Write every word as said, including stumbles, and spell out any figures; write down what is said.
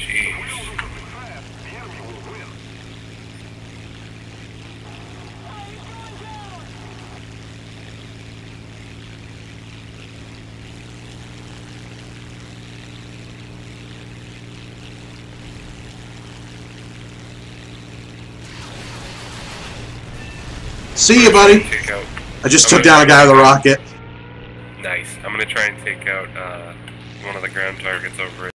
Jeez. See you, buddy. Take out, I just I'm took down a guy with a rocket. Nice. I'm gonna try and take out uh, one of the ground targets over it.